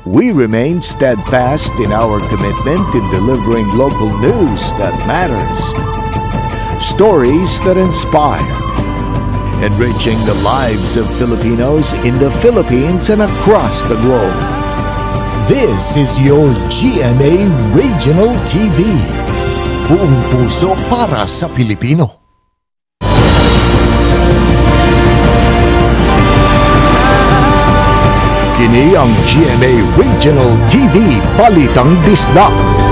We remain steadfast in our commitment in delivering local news that matters. Stories that inspire. Enriching the lives of Filipinos in the Philippines and across the globe. This is your GMA Regional TV. Buong puso para sa Pilipino. Kini ang GMA Regional TV Balitang Bisdak.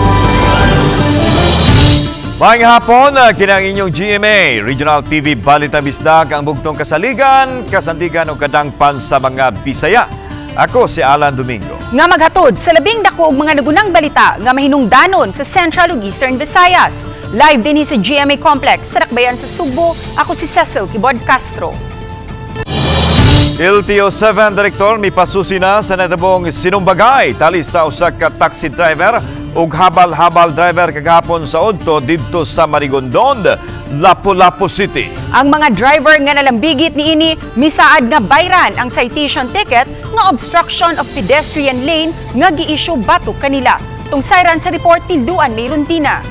Maayong hapon, kini ang inyong GMA Regional TV Balitang Bisdak, ang bugtong kasaligan, kasandigan o kadangpan sa mga Bisaya. Ako si Alan Domingo. Nga maghatod sa labing dako og mga nagunang balita nga mahinungdanon sa Central ug Eastern Visayas. Live din sa GMA Complex sa Dakbayan sa Subo. Ako si Cecil Kibod Castro. LTO7 Director mipasusi na sa natabong sinumbagay tali sa usa ka taxi driver ug habal-habal driver kagahapon sa Odto didto sa Marigondon, Lapu-Lapu City. Ang mga driver nga nalambigit niini misaad nga bayran ang citation ticket nga obstruction of pedestrian lane nga gi-issue batok kanila. Tungsayran sa report ni Luan Mayruntina.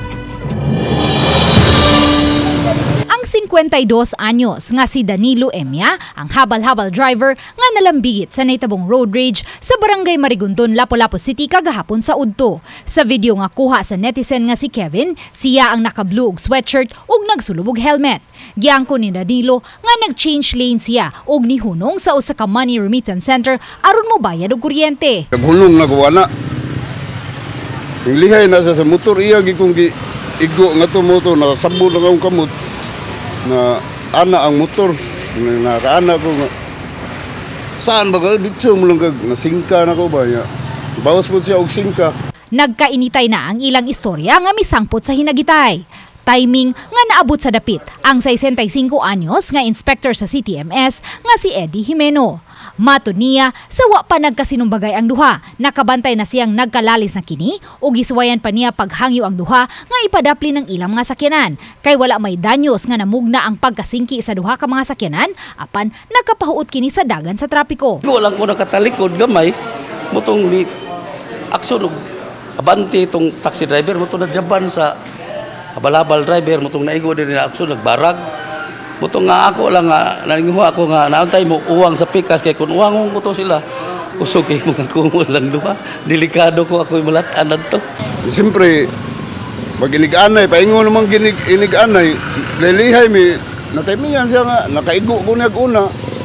Ang 52 anyos nga si Danilo Emia, ang habal-habal driver nga nalambigit sa naitabong road rage sa barangay Marigondon, Lapu-Lapu City kagahapon sa Udto. Sa video nga kuha sa netizen nga si Kevin, siya ang naka-blue og sweatshirt ug nagsulubog helmet. Giangko ni Danilo nga nag-change lane siya ug nihunong sa usa ka money remittance center aron mo bayad og kuryente. Naghulong na ko ana. Yung lihay na sa motor iya gikong igo nga to motor nakasabot na akong kamot. Na ana ang motor nakaana ko nga saan ba ka dito mo lang nasingka na ko ba ya bawas po siya og singka. Nagkainitay na ang ilang istorya nga misangpot sa hinagitay. Timing nga naabot sa dapit ang 65 anyos nga inspector sa CTMS nga si Eddie Jimeno. Matud niya sa wa pa nagkasinumbagay ang duha, nakabantay na siyang nagkalalis na kini ug giswayan pa niya paghangyo ang duha nga ipadapli ng ilang mga sakyanan. Kay wala may danyos nga namugna ang pagkasingki sa duha ka mga sakyanan apan nakapahuot kini sa dagan sa trapiko. Walang ko nakatalikod gamay motong ni aksyon og abante itong taxi driver motong nadyaban sa habal-habal driver motong naigo din na aksyon nagbarag. Motong nga ako lang nga nanginguha ako nga naantay mo uwang sa pikas kay kun uwangong ko to sila usog kay mga kumul lang duha delikado ko ako malatan adto. Siyempre pag ginig-anay paingon naman ginig-anay lilihay mi nataymingan siya nga nakaigo ko nag-una.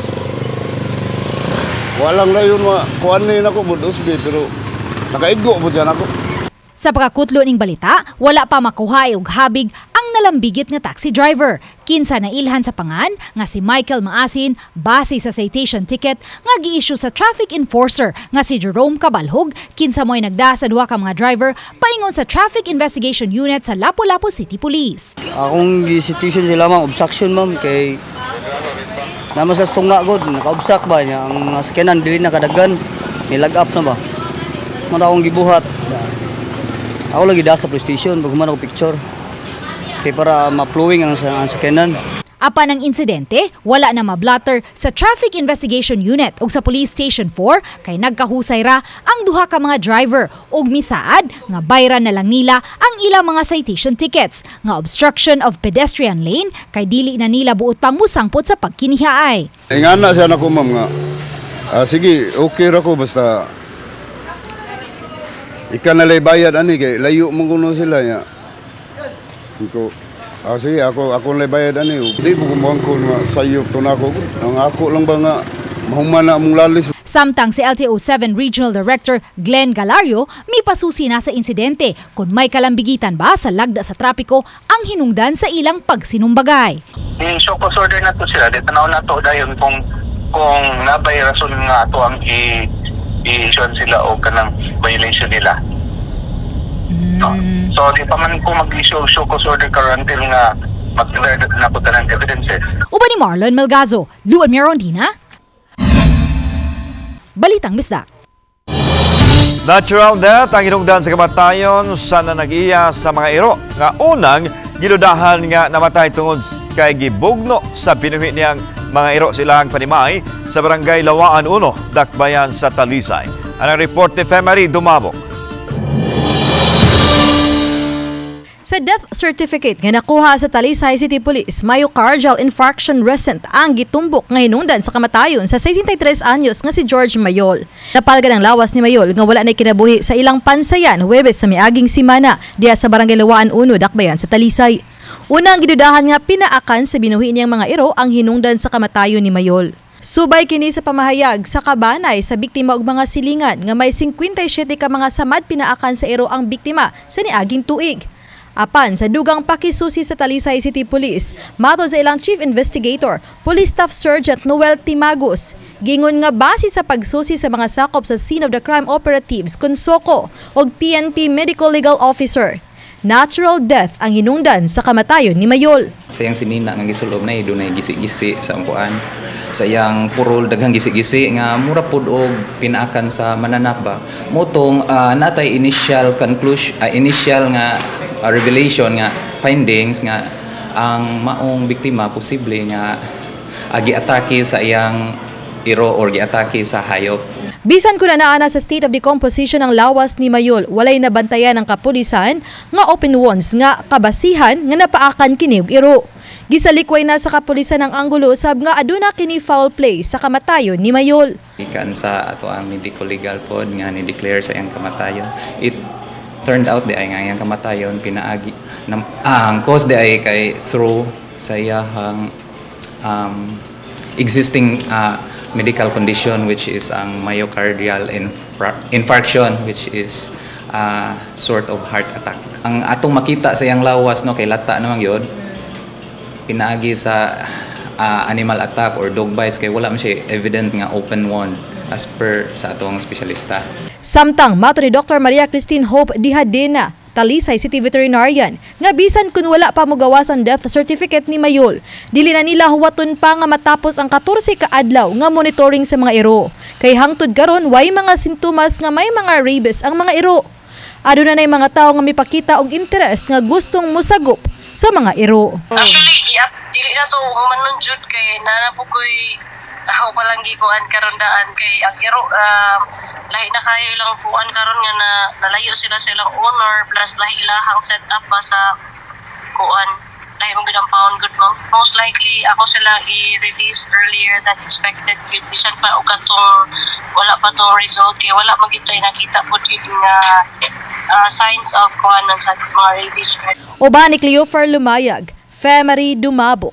Walang layon wa kuan ni nako budos pero nakaigo po diyan ako. Sa pagkakutlo ning balita, wala pa makuha og habig ang nalambigit nga taxi driver. Kinsa na ilhan sa pangan nga si Michael Maasin base sa citation ticket nga gi-issue sa traffic enforcer nga si Jerome Cabalhog. Kinsa mo'y nagda sa duha ka mga driver paingon sa Traffic Investigation Unit sa Lapu-Lapu City Police. Akong gi-citation sila ma'am, obstruction ma'am kay naman sa tunga god naka-obstruct ba niya ang mga sakyanan dili na kadagan nilag up na ba. Muna akong gibuhat. Ako lagi da sa police station, baguman ako picture. Kaya para ma-flowing ang sakyanan. Apan ang insidente, wala na mablatter sa Traffic Investigation Unit o sa Police Station 4 kay nagkahusay ra ang duha ka mga driver ug misaad nga bayran na lang nila ang ilang mga citation tickets nga obstruction of pedestrian lane kay dili na nila buot pang musangpot sa pagkinihaay. Ingana siya nako ma'am nga. Sige, okay ra ko basta ika na lay bayad ani kay layo mo kuno sila ya. Ko sige ako lay bayad ani. Di ko kumangko nga sayop to nako. Ang ako lang ba nga mahumana mong lalis. Samtang si LTO7 Regional Director Glenn Galario mipasusi na sa insidente kung may kalambigitan ba sa lagda sa trapiko ang hinungdan sa ilang pagsinumbagay. I-show cause order na to sila. Di tanaw na to dayon kung nabay rason nga ato ang i-issue sila o kanang violation nila. No? So di pa man po mag-issue show cause order until nga mag-declare na po ng evidences. Uba ni Marlon Melgazo, Luan Mayruntina, Balitang Bisdak. Natural death ang hinungdan sa kamatayon sa nag-iya sa mga iro nga unang giludahan nga namatay tungod kay gibugno sa binuhi niyang mga iro silang panimay sa barangay Lawaan 1, Dakbayan sa Talisay. Ang report ni Femari Dumabok. Sa death certificate nga nakuha sa Talisay City Police, myocardial infarction recent ang gitumbok nga hinungdan sa kamatayon sa 63 anyos nga si George Mayol. Napalgad ang lawas ni Mayol nga wala na kinabuhi sa ilang pansayan Huwebes sa miaging simana diya sa Barangay Lawaan 1, Dakbayan sa Talisay. Unang gidudahan nga pinaakan sa binuhi niyang mga iro ang hinungdan sa kamatayon ni Mayol. Subay kini sa pamahayag sa kabanay sa biktima og mga silingan nga may 57 ka mga samad pinaakan sa iro ang biktima sa niaging tuig. Apan sa dugang pakisusi sa Talisay City Police, matod sa ilang Chief Investigator, Police Staff Sergeant Noel Timagos, gingon nga base sa pagsusi sa mga sakop sa Scene of the Crime Operatives, Consoko o PNP Medical Legal Officer, natural death ang hinungdan sa kamatayon ni Mayol. Sa iyang sinina nga gisulob na dunay gisi-gisi sa ampuan. Sa iyang purol daghang gisi-gisi nga mura pud og pinaakan sa mananap ba. Motong natay initial conclusion, initial nga revelation nga findings nga ang maong biktima posible nga giatake sa iyang iro or giatake sa hayop. Bisan ko na naana sa state of decomposition ang lawas ni Mayol, walay nabantayan ang kapulisan nga open wounds nga kabasihan nga napaakan kini og iro. Gisalikway na sa kapulisan ang anggulo usab nga aduna kini foul play sa kamatayon ni Mayol. Ikan sa ato ang medical legal pod nga ni declare sa iyang kamatayon. It turned out di ay nga iyang kamatayon pinaagi ang cause di ay kay through sa iyang existing medical condition which is ang myocardial infarction which is sort of heart attack. Ang atong makita sa iyang lawas no kay lata naman yun pinaagi sa animal attack or dog bites kay wala man siya evident nga open wound as per sa atong espesyalista. Samtang mato ni Dr. Maria Christine Hope Dihadena, Talisay City Veterinarian, nga bisan kun wala pa mogawas ang death certificate ni Mayol, dili na nila huwaton pa nga matapos ang 14 ka adlaw nga monitoring sa mga iro. Kay hangtod karon way mga sintomas nga may mga rabies ang mga iro. Aduna nay mga tawo nga mipakita og interest nga gustong musagop sa mga iro. Actually, dili na to humanon jud kay nanapukoy ako palang gikuan karon daan kay ang iro lahi na kayo ilang kuan karon nga na nalayo sila sa ilang owner plus lahi ilahang set up pa sa kuan lahi mo gid ang pound good ma'am. Most likely ako sila i-release earlier than expected gid bisan pa og katong wala pa tong result kay wala magitay nakita pud gid nga signs of kuan sa mga rabies. Uban ni Cleofer Lumayag, Femari Dumabok.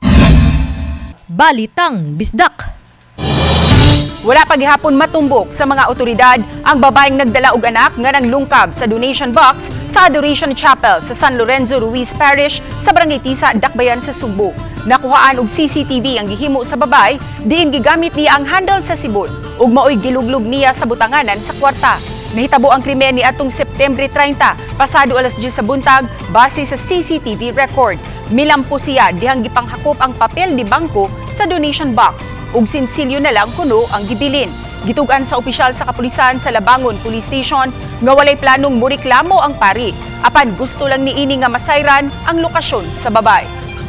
Balitang Bisdak. Wala pa gihapon matumbok sa mga otoridad ang babaeng nagdala og anak nga nanglungkab sa donation box sa Adoration Chapel sa San Lorenzo Ruiz Parish sa Barangay Tisa, Dakbayan sa Sugbo. Nakuhaan og CCTV ang gihimo sa babay, diin gigamit niya ang handle sa sibol ug maoy giluglog niya sa butanganan sa kwarta. Nahitabo ang krimen ni atong September 30, pasado alas 10 sa buntag, base sa CCTV record. Milampo siya dihang gipanghakop ang papel di bangko sa donation box ug sinsilyo na lang kuno ang gibilin. Gitugan sa opisyal sa kapulisan sa Labangon Police Station nga walay planong mureklamo ang pari. Apan gusto lang niini nga masayran ang lokasyon sa babay.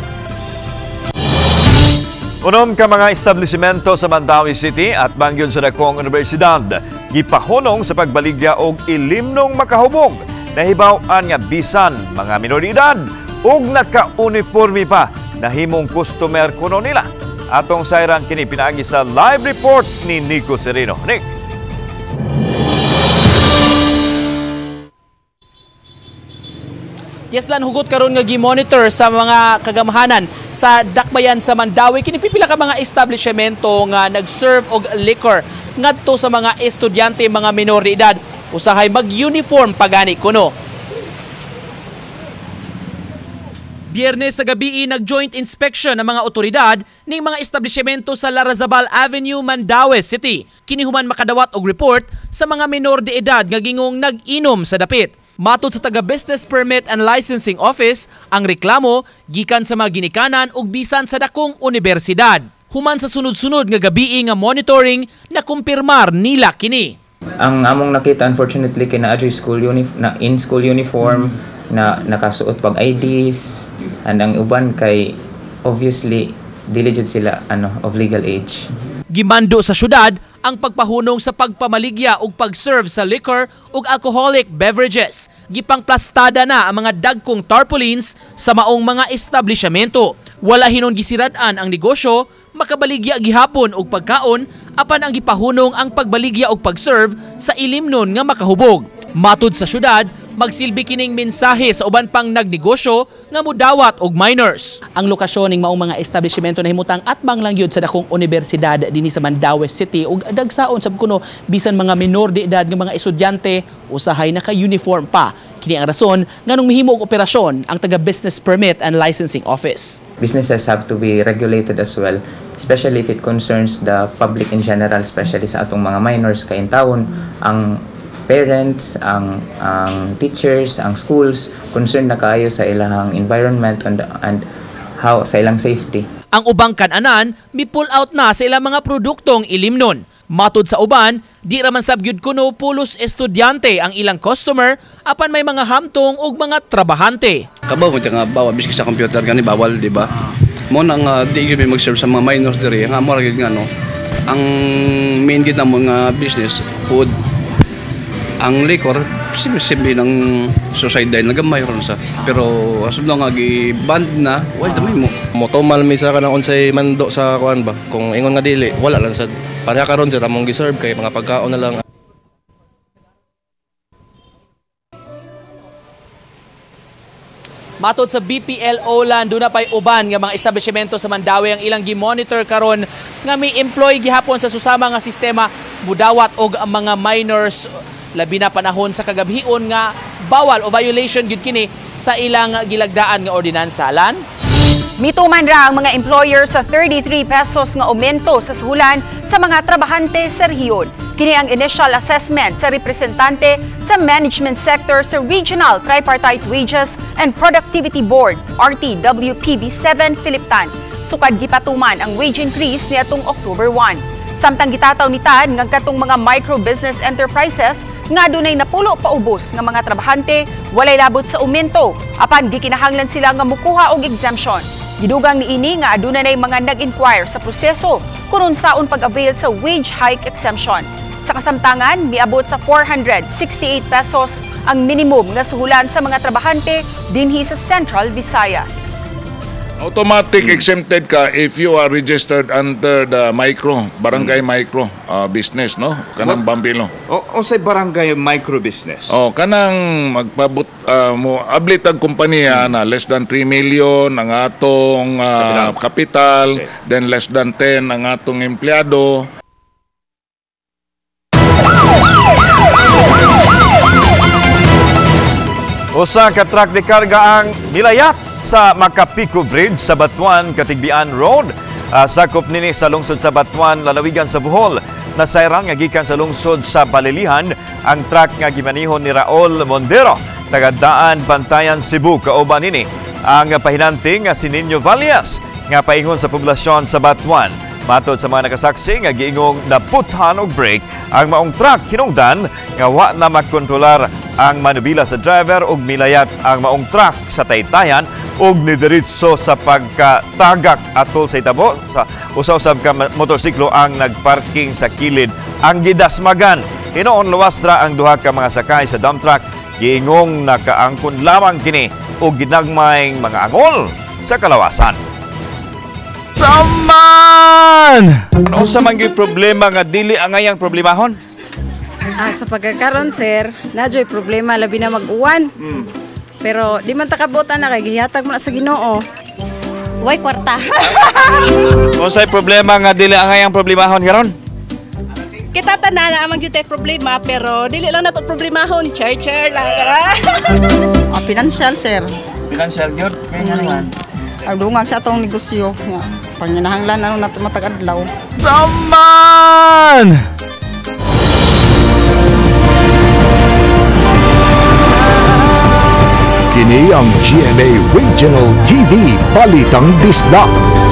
Unom ka mga establishmento sa Mandawi City at Bangyon sa dakong universidad gipahunong sa pagbaligya og ilimnong makahubog. Nahibaw-an nga bisan mga minoridad ug naka-uniforme pa nahimong customer kuno nila. Atong sayran kini pinaagi sa live report ni Nico Sereno. Nick. Yeslan hugot karon nga gi-monitor sa mga kagamahanan sa Dakbayan sa Mandawi kini pipila ka mga establishmento nga nag-serve og liquor ngadto sa mga estudyante mga minor de edad usahay mag-uniform pagani kuno. Biyernes sa gabi nag-joint inspection ng mga otoridad ning mga establishmento sa Larrazabal Avenue, Mandawi City. Kini human makadawat og report sa mga minor de edad nga gingong nag-inom sa dapit. Matod sa taga-Business Permit and Licensing Office, ang reklamo gikan sa mga ginikanan ug bisan sa dakong universidad. Human sa sunod-sunod nga gabi nga monitoring na kumpirmar nila kini. Ang among nakita unfortunately kay na in-school uniform na nakasuot pag IDs and ang uban kay obviously dili jud sila of legal age. Gimando sa syudad ang pagpahunong sa pagpamaligya ug pag-serve sa liquor ug alcoholic beverages. Gipangplastada na ang mga dagkong tarpaulins sa maong mga establishmento. Wala hinon gisirad-an ang negosyo, makabaligya gihapon og pagkaon apan ang gipahunong ang pagbaligya og pag-serve sa ilimnon nga makahubog. Matud sa syudad, magsilbi kining mensahe sa uban pang nagnegosyo nga mudawat og minors. Ang lokasyon ning maong mga establishmento nahimutang atbang lang yun sa dakong universidad dinhi sa Mandaue City ug dagsaon sab kuno bisan mga minor de edad nga mga estudyante usahay naka-uniform pa. Kini ang rason nganong mihimo og operasyon ang taga Business Permit and Licensing Office. Businesses have to be regulated as well, especially if it concerns the public in general, especially sa atong mga minors kay in taon ang parents, ang teachers, ang schools concerned na kaayo sa ilang environment and how sa ilang safety. Ang ubang kan-anan mi-pull out na sa ilang mga produktong ilimnon. Matud sa uban, di raman sabgyud kuno pulos estudyante ang ilang customer apan may mga hamtong ug mga trabahante. Kabaw mo nga bawal biski sa computer gani bawal, di ba? Mo nang di gyud mag-serve sa mga minors diri nga mo gyud nga no. Ang main gid na mga business food. Ang liquor, simple ng suicide nagamay ron sa. Pero asub na nga gi-band na, wala tamay mo. Motomal misa ka ng unsay mando sa kuan ba? Kung ingon nga dili, wala lang sa pareha karon sa tamong gi-serve kay mga pagkaon na lang. Matod sa BPLO land, doon na pa'y uban nga mga establishmento sa Mandaue ang ilang gi-monitor karon nga may employee gihapon sa susama nga sistema mudawat og ang mga minors labi na panahon sa kagabhion nga bawal o violation gyud kini sa ilang gilagdaan nga ordinansa. Lan? Mituman ra ang mga employer sa 33 pesos nga aumento sa suhulan sa mga trabahante sa rehiyon. Kini ang initial assessment sa representante sa management sector sa Regional Tripartite Wages and Productivity Board, RTWPB 7 Philiptan. Sukad gipatuman ang wage increase niadtong October 1. Samtang gitataw ni Tad nga katong mga micro-business enterprises nga dunay napulo paubos nga mga trabahante walay labot sa aumento apan gikinahanglan sila nga mukuha og exemption. Gidugang niini nga adunay mga nag-inquire sa proseso kung unsaon pag-avail sa wage hike exemption. Sa kasamtangan, miabot sa 468 pesos ang minimum nga suhulan sa mga trabahante dinhi sa Central Visayas. Automatic exempted ka if you are registered under the barangay micro business, no? Kanang Bambilo. O sa barangay micro business? Kanang magpabot mo ablitag kompanya na less than 3 million ang atong kapital, okay. Then less than 10 ang atong empleyado. Usa ka truck de karga ang nilayat sa Makapico Bridge sa Batuan, Katigbian Road. Sakop nini sa lungsod sa Batuan, lalawigan sa Bohol. Nasayrang nga gikan sa lungsod sa Balilihan ang truck nga gimanihon ni Raul Mondero, taga-daan Bantayan, Cebu. Kauban nini ang pahinanting nga si Nino Valles nga paingon sa poblasyon sa Batuan. Matod sa mga nakasaksi nga giingong naputhan og brake ang maong truck hinungdan nga wa na makontrolar ang manubila sa driver ug milayat ang maong truck sa taytayan ug nidiretso sa pagkatagak atol sa itabo sa usa-usab ka motorsiklo ang nagparking sa kilid ang gidasmagan. Hinoon luwas ra ang duha ka mga sakay sa dump truck giingong nakaangkon lamang kini og ginagmayng mga angol sa kalawasan. Saman! Ano sa mangyay problema nga dili angayang problemahon? Sa pagkakaroon, sir, nadyo'y problema labi na mag-uwan. Pero di man takabutan na kay gihatag mo na sa Ginoo. Way kwarta. Ano sa problema nga dili angayang problemahon karon? Kita tanan na amang gyud problema pero dili lang nato problemahon, char lang. Financial, sir. Financial gyud kay naman. Agdungag sa atong negosyo. Panginahanglan ano nato matag-adlaw. Saman! Kini ang GMA Regional TV Balitang Disda.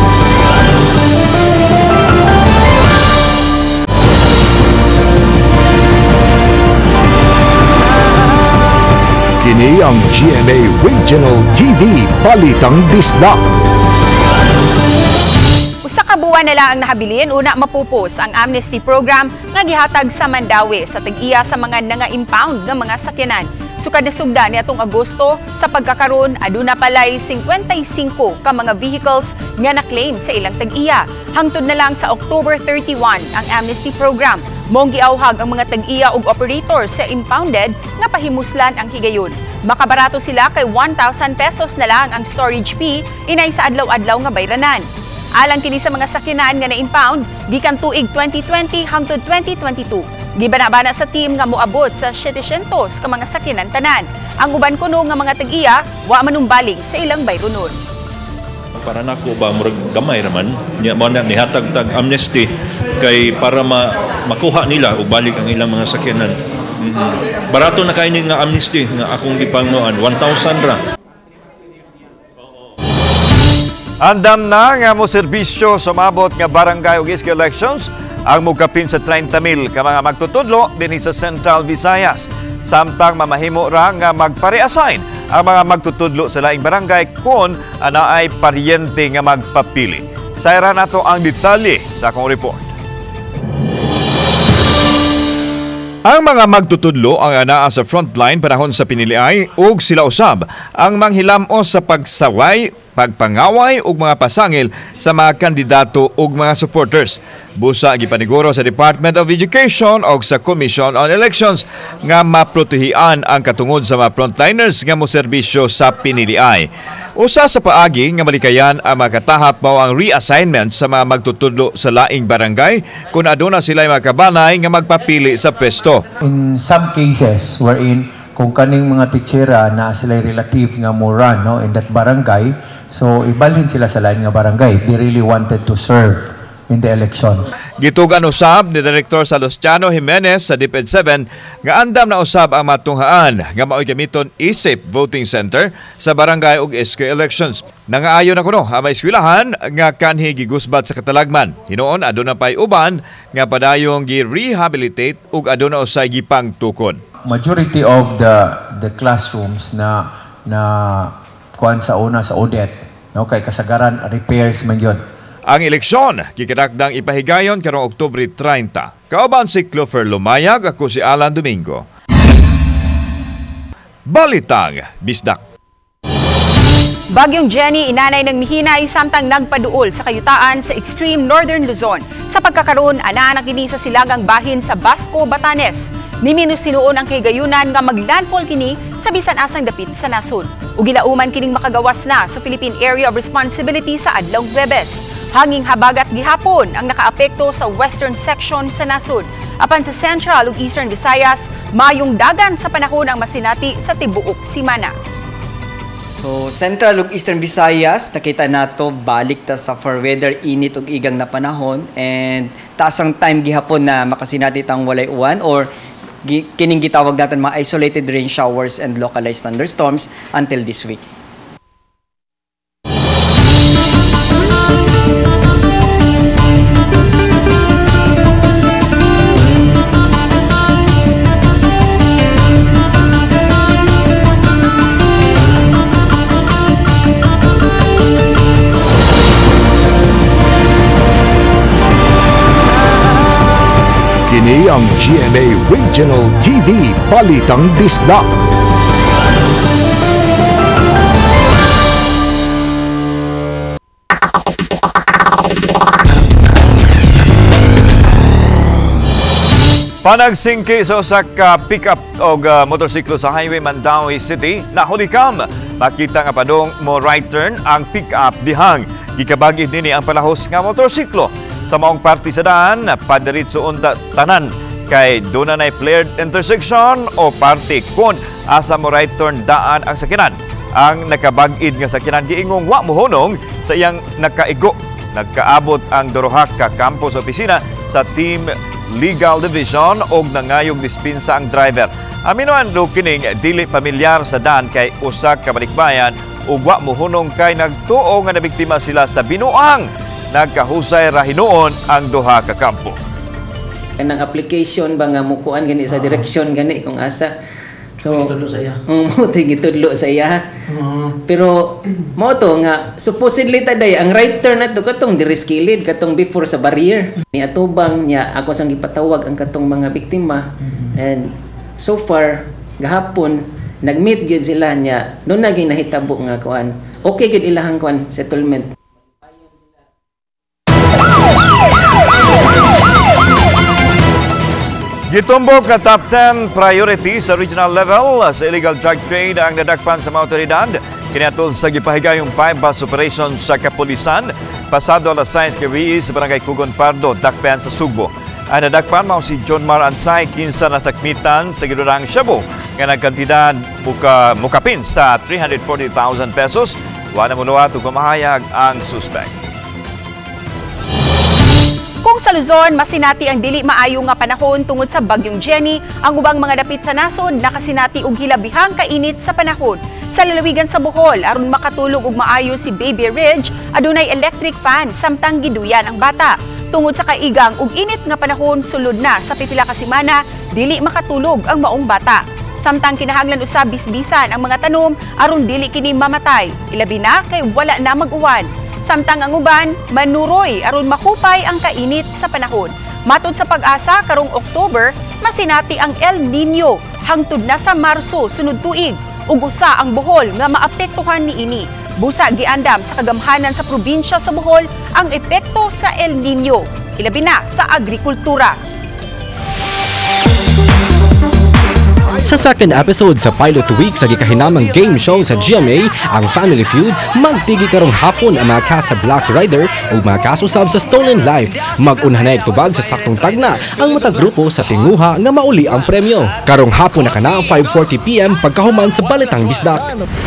Kini ang GMA Regional TV Balitang Disda. Usa Kabuan na lang ang nahabilin una mapupos ang amnesty program nga gihatag sa Mandaue sa tag-iya sa mga nanga-impound nga mga sakyanan. Sukad na sugda ni atong Agosto sa pagkakaroon aduna palay 55 ka mga vehicles nga na-claim sa ilang tag-iya. Hangtod na lang sa October 31 ang amnesty program. Mong giawhag ang mga tag-iya ug operator sa impounded nga pahimuslan ang higayon. Makabarato sila kay 1,000 pesos na lang ang storage fee inay sa adlaw-adlaw nga bayranan. Alang kini sa mga sakyanan nga na-impound, gikan tuig 2020 hangtod 2022. Gibana-bana sa team nga moabot sa 700 ka mga sakyanan tanan. Ang uban kuno nga mga tag-iya, wa manumbaling sa ilang bayronon. Para nako ba murag gamay raman, nya mo na nihatag tag amnesty kay para makuha nila og balik ang ilang mga sakyanan. Barato na kay nga amnesty nga akong gipangnoan 1,000 ra. Andam na nga mo serbisyo sumabot nga barangay ug iska elections ang mugkapin sa 30,000 ka mga magtutudlo dinhi sa Central Visayas. Samtang mamahimo ra nga magpare-assign ang mga magtutudlo sa laing barangay kung anaay paryente nga magpapili. Sayra nato ang detalye sa akong report. Ang mga magtutudlo ang anaa sa frontline panahon sa piniliay ug sila usab ang manghilamos sa pagsaway, pagpangaway ug mga pasangil sa mga kandidato ug mga supporters. Busa gipaniguro sa Department of Education ug sa Commission on Elections nga maprotehian ang katungod sa mga frontliners nga moserbisyo sa piniliay. Usa sa paagi nga malikayan ang makatahap mao ang reassignment sa mga magtutudlo sa laing barangay kung aduna sila makabanay nga magpapili sa pwesto. In some cases wherein kung kaning mga teachera na sila relative nga mo run in that barangay, so ibalhin sila sa lain nga barangay. They really wanted to serve in the election. Gitugan usab ni Director Salustiano Jimenez sa DepEd 7 nga andam na usab ang matunghaan nga mao'y gamiton e-safe voting center sa barangay ug SK elections. Nangaayo na kuno ang may eskwelahan nga kanhi gigusbat sa katalagman. Hinuon aduna pay uban nga padayong gi-rehabilitate ug aduna usay gipangtukon. Majority of the classrooms na kuan sa una sa Odette, kay kasagaran repairs man yun. Ang eleksyon, kikadakdang ipahigayon karong Oktubre 30. Kauban si Clover Lumayag, ako si Alan Domingo. Balitang Bisdak. Bagyong Jenny inanay ng mihinay samtang nagpaduol sa kayutaan sa extreme northern Luzon. Sa pagkakaroon, anaa na kini sa silagang bahin sa Basco, Batanes. Niminusinuon ang kigayunan nga maglandfall kini sa bisan asang dapit sa nasod. Ugilauman kining makagawas na sa Philippine Area of Responsibility sa adlong Huwebes. Hanging habagat gihapon ang nakaapekto sa western section sa nasod. Apan sa Central ug Eastern Visayas, mayong dagan sa panahon ang masinati sa tibuok simana. So Central ug Eastern Visayas, nakita nato balik ta sa fair weather, init ug igang na panahon, and taas ang time gihapon na makasinati tang walay uwan or kining gitawag natin mga isolated rain showers and localized thunderstorms until this week. Kini ang GMA Regional TV Balitang Bisdak. Panagsingki sa usa ka pick-up o motorsiklo sa Highway Mandaue City, nahulikam. Makita nga padong mo right turn ang pick-up dihang. Gikabagid nini ang palahos nga motorsiklo. Sa maong party sa daan, padiritso unta tanan kay doon na flared intersection o party kung asa mo right turn daan ang sakinan. Ang nakabag-id nga sakinan giingong wa mohunong sa iyang nakaigo. Nagkaabot ang duruha ka campus opisina sa Team Legal Division og nangayog dispensa ang driver. Aminuan do kining dili pamilyar sa daan kay usa ka balikbayan ug wa mohunong kay nagtuo nga nabiktima sila sa binuang. Nagkahusay ra hinuon ang duha ka kampo. Kanang application ba nga mukuan gani sa direksyon gani kung asa So itudlo sa iya. Itudlo sa iya. Pero mo to nga supposedly taday ang right turn nato katong diri skilled katong before sa barrier. Ni atubang niya ako sang gipatawag ang katong mga biktima. And so far gahapon nag-meet gyud sila niya no naging nahitabo nga kuan. Okay gyud ilahang kuan settlement. Gitumbok na top 10 priority sa regional level sa illegal drug trade ang nadakpan sa mga otoridad. Kiniatol sa gipahigayong 5-bus operation sa kapulisan pasado alas 6 gabi sa barangay Kugon Pardo, Dakpan sa Sugbo. Ang nadakpan mao si John Mar Ansay, kinsa nasakmitan sa gidurang Shabu nga nagkantidad mukapin sa 340,000 pesos. Wala mo luwat ug pamahayag ang suspect. Kung sa Luzon, masinati ang dili maayo nga panahon tungod sa bagyong Jenny, ang ubang mga dapit sa nasod nakasinati og hilabihang kainit sa panahon. Sa lalawigan sa Bohol, aron makatulog og maayo si Baby Ridge, adunay electric fan samtang giduyan ang bata. Tungod sa kaigang ug init nga panahon sulod na sa pipila ka semana, dili makatulog ang maong bata. Samtang kinahanglan usab bisbisan ang mga tanom aron dili kini mamatay, ilabi na kay wala na mag-uwan. Samtang ang uban, manuroy aron makupay ang kainit sa panahon. Matod sa Pag-asa, karong October, masinati ang El Nino hangtod na sa Marso sunod tuig. Ug usa ang Bohol nga maapektuhan niini. Busa giandam sa kagamhanan sa probinsya sa Bohol ang epekto sa El Nino, ilabi na sa agrikultura. Sa second episode sa pilot week sa gikahinamang game show sa GMA, ang Family Feud, magtigi karong hapon ang mga cast sa Black Rider o mga kasusab sa Stolen Life. Mag-unhanay tubag sa saktong tagna ang matag grupo sa tinguha nga mauli ang premyo. Karong hapon na kana 5:40 PM pagkahuman sa Balitang Bisdak.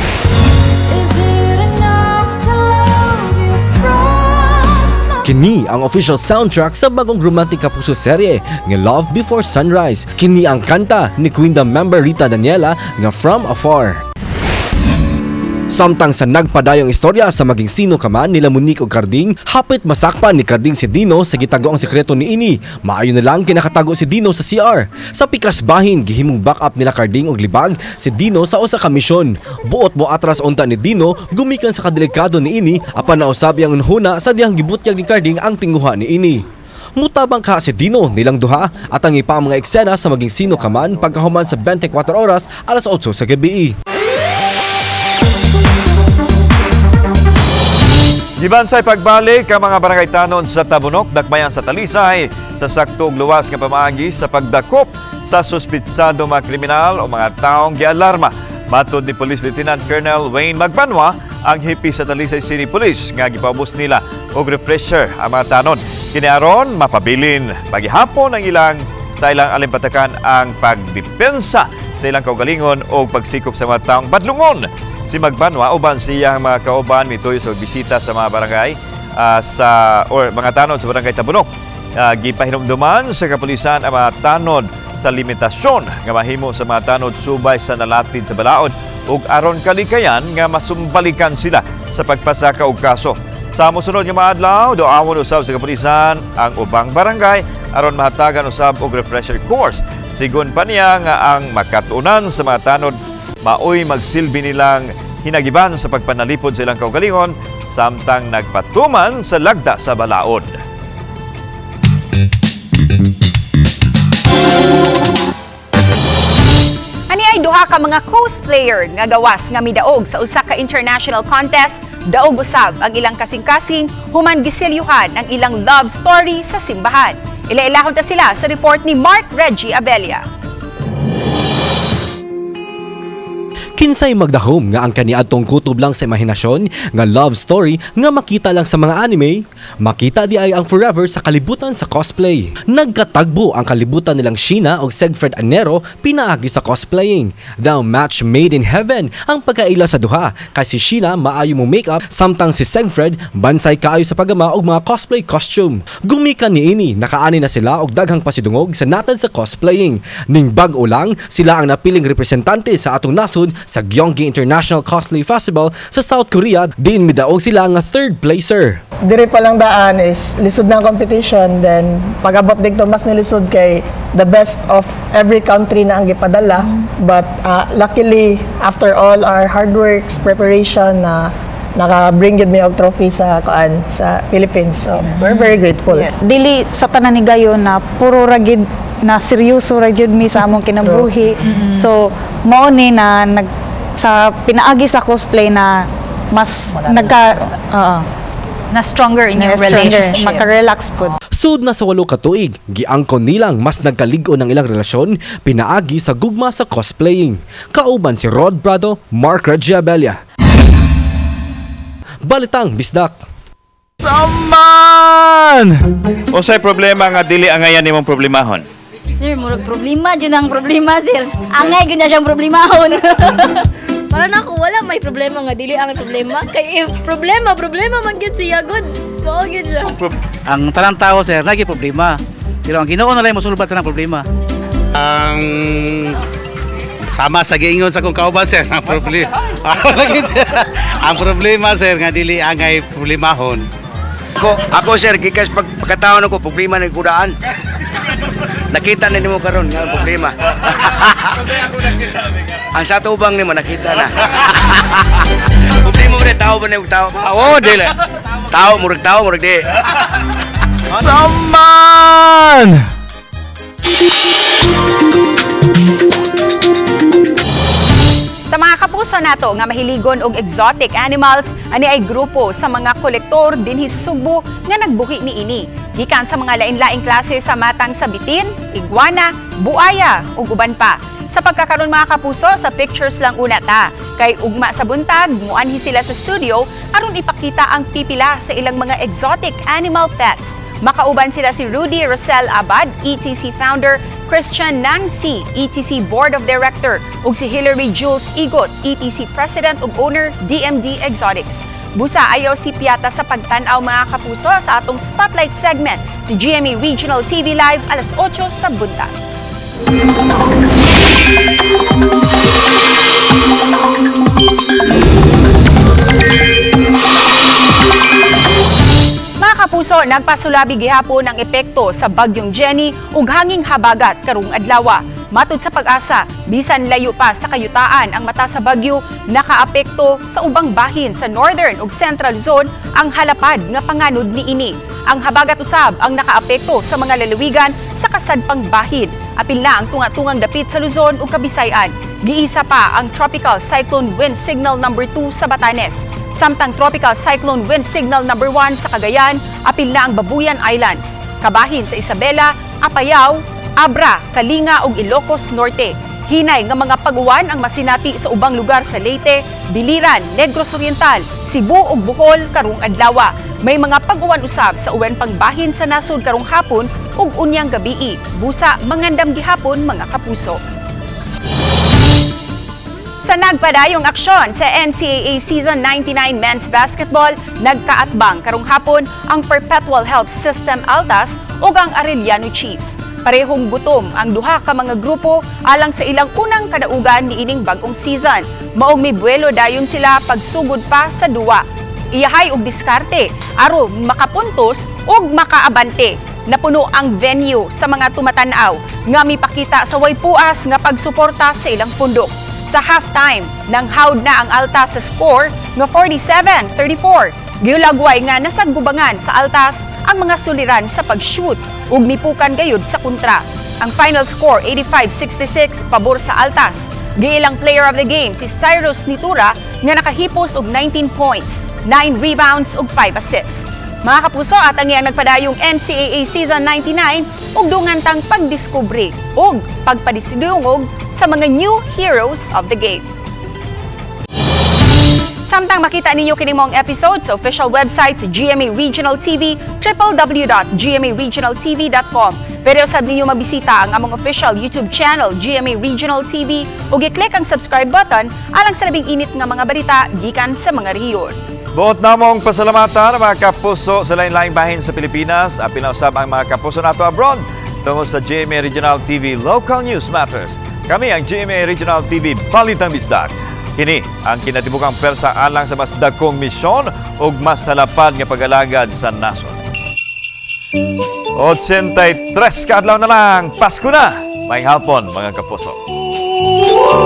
Kini ang official soundtrack sa bagong romantic kapuso serye nga Love Before Sunrise. Kini ang kanta ni Queendom member Rita Daniela nga From Afar. Samtang sa nagpadayong istorya sa maging sino ka man nila Monique o Carding, hapit masakpan ni Carding si Dino sa gitago ang sekreto ni ini. Maayo na lang kinakatago si Dino sa CR. Sa pikas bahin, gihimong backup nila Carding og libag si Dino sa usa ka misyon. Buot mo atras unta ni Dino, gumikan sa kadelikado ni ini apan nausab yang unhuna sa diyang gibutyag ni Carding ang tinguha ni ini. Mutabang ka si Dino nilang duha at ang ipa mga eksena sa maging sino ka man pagkahuman sa 24 oras alas 8 sa gabi. Gibansay pagbalik ang mga barangay tanon sa Tabunok, Dakbayan sa Talisay sa saktong luwas nga pamaagi sa pagdakop sa suspitsado mga kriminal o mga taong gialarma. Matod ni Police Lieutenant Colonel Wayne Magbanwa, ang hipi sa Talisay City Police nga gipaubos nila og refresher ang mga tanon. Kiniaron mapabilin paghihapon ang ilang sa ilang alimpatakan ang pagdepensa sa ilang kaugalingon o pagsikop sa mga taong badlungon. Si Magbanwa, uban siya mga kauban mitoy sa bisita sa mga barangay mga tanod sa barangay Tabunok. Gipahinumduman sa kapulisan ang mga tanod sa limitasyon nga mahimo sa mga tanod subay sa nalatid sa balaod ug aron kalikayan nga masumbalikan sila sa pagpasaka og kaso. Sa mosunod nga mga adlaw, doawon usab sa kapulisan ang ubang barangay aron mahatagan usab og refresher course. Sigon pa niya nga ang makatunan sa mga tanod maoy magsilbi nilang hinagiban sa pagpanalipod sa ilang kaugalingon samtang nagpatuman sa lagda sa balaod. Ani ay duha ka mga cosplayer nga gawas nga midaog sa usa ka international contest, daog usab ang ilang kasing-kasing human gisilyuhan ang ilang love story sa simbahan. Ila-ilahon ta sila sa report ni Mark Reggie Abella. Kinsay magdahom nga ang kaniadtong kutob lang sa imahinasyon nga love story nga makita lang sa mga anime, makita di ay ang forever sa kalibutan sa cosplay. Nagkatagbo ang kalibutan nilang Sheena o Segfred Anero pinaagi sa cosplaying. The match made in heaven ang pagkaila sa duha kay si Sheena maayo mo makeup samtang si Segfred bansay kaayo sa paggama og mga cosplay costume. Gumikan niini nakaani na sila og daghang pasidungog sa natad sa cosplaying. Ning bag-o lang sila ang napiling representante sa atong nasod Sa Gyeonggi International Cosplay Festival sa South Korea, din midaog sila nga third placer. Diri pa lang daan is lisod na competition, then pag-abot dito mas nilisod kay the best of every country na ang gipadala. But luckily, after all our hard works, preparation, naka-bring yun may og trophy sa Philippines. So we're very grateful. Dili sa tanan ni gayo na puro ragid na seryoso ra jud mi sa among kinabuhi. So mao ni na sa pinaagi sa cosplay na mas na stronger in your relationship. Maka-relax pod. Sud na sa 8 ka tuig, giangkon nilang mas nagkaligo ng ilang relasyon pinaagi sa gugma sa cosplaying. Kauban si Rod Brado, Mark Regiabella. Balitang Bisdak. Saman! O sa'y problema nga dili angayan nimong problemahon? Sir, murag problema dyan ang problema, sir. Angay gud na siyang problemahon. Para na ako, wala may problema nga dili ang problema. Kay problema man gyud siya good. Mao gyud siya. Ang tanang tao, sir, lagi problema. Pero ang Ginoo na lang mosulbat sa nang problema. Ang sama sa giingon sa kong kauban, sir, ang problema. Ang problema, sir, nga dili angay problemahon. Ako sir, gikas pagkataon ako problema ng kudaan. Nakita na nimo karon nga problema. Ang sa tubang nimo nakita na. Problema mo tao ba nimo tao? Oo, dili. Tao murag di. Saman! Sa mga kapuso nato nga mahiligon og exotic animals, ani ay grupo sa mga kolektor dinhi sa Sugbo nga nagbuhi niini. Gikan sa mga lain-laing klase sa matang sa bitin, iguana, buaya ug uban pa. Sa pagkakaroon mga kapuso, sa pictures lang una ta. Kay ugma sa buntag, muanhi sila sa studio aron ipakita ang pipila sa ilang mga exotic animal pets. Makauban sila si Rudy Rosel Abad, ETC founder, Christian Nangsi, ETC Board of Director, ug si Hilary Jules Igot, ETC President ug Owner, DMD Exotics. Busa ayaw si Piata sa pagtanaw mga kapuso sa atong Spotlight segment, si GMA Regional TV Live alas 8 sa buntag. Mga kapuso, nagpasulabi gihapon ang epekto sa bagyong Jenny ug hanging habagat karong adlaw. Matud sa Pag-asa, bisan layo pa sa kayutaan ang mata sa bagyo, nakaapekto sa ubang bahin sa Northern ug Central Zone ang halapad nga panganod niini. Ang habagat usab ang nakaapekto sa mga lalawigan sa kasadpang bahin. Apil na ang tunga-tungang dapit sa Luzon ug Kabisayan. Giisa pa ang Tropical Cyclone Wind Signal number 2 sa Batanes. Samtang Tropical Cyclone Wind Signal number 1 sa Cagayan, apil na ang Babuyan Islands. Kabahin sa Isabela, Apayao, Abra, Kalinga ug Ilocos Norte. Hinay nga mga pag-uwan ang masinati sa ubang lugar sa Leyte, Biliran, Negros Oriental, Cebu ug Bohol karong adlaw. May mga pag-uwan usab sa uwan pangbahin sa nasod karong hapon ug unyang gabii. Busa mangandam gihapon mga kapuso. Sa nagpadayong aksyon sa NCAA Season 99 Men's Basketball, nagkaatbang karong hapon ang Perpetual Help System Altas ug ang Arellano Chiefs. Parehong gutom ang duha ka mga grupo alang sa ilang unang kadaugan ni ining bagong season. Maong may buwelo dayon sila pagsugod pa sa duwa. Iyahay og diskarte aron makapuntos ug makaabante. Napuno ang venue sa mga tumatan-aw nga mipakita sa way puas nga pagsuporta sa ilang pundok. Sa halftime, nanghawd na ang Altas sa score nga 47-34. Giulagway nga nasaggubangan sa Altas ang mga suliran sa pag-shoot ug mipukan gayud sa kontra. Ang final score 85-66 pabor sa Altas. Giilang player of the game si Cyrus Nitura nga nakahipos og 19 points, 9 rebounds ug 5 assists. Mga kapuso, at ang iyang nagpadayong NCAA Season 99 ug dungantang pagdiskubre ug pagpadisidungog sa mga new heroes of the game. Samtang makita ninyo kini mong episode sa official website sa GMA Regional TV, www.gmaregionaltv.com. Pero usab ninyo mabisita ang among official YouTube channel, GMA Regional TV, ug i-click ang subscribe button alang sa labing init nga mga balita gikan sa mga rehiyon. Buot namong pasalamatan ang mga kapuso sa lain-laing bahin sa Pilipinas at pinausab ang mga kapuso nato abroad tungkol sa GMA Regional TV Local News Matters. Kami ang GMA Regional TV Balitang Bisdak. Kini ang kinatibukang persa alang sa mas dagkong misyon ug mas salapad nga pag-alagad sa nason. 83 ka adlaw na lang, Pasko na! May hapon mga kapuso.